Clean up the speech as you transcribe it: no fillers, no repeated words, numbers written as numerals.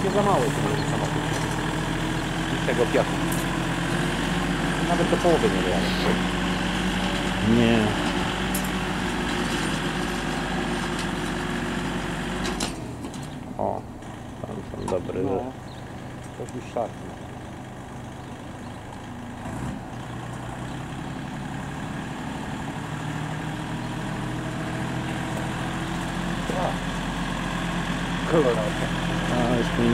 będzie za mały ten samochód. I tego piachu. Nawet do połowy nie wyjadę. Nie. O, tam są dobre. No, to już szarpnie. Kolorowe. A, już mi...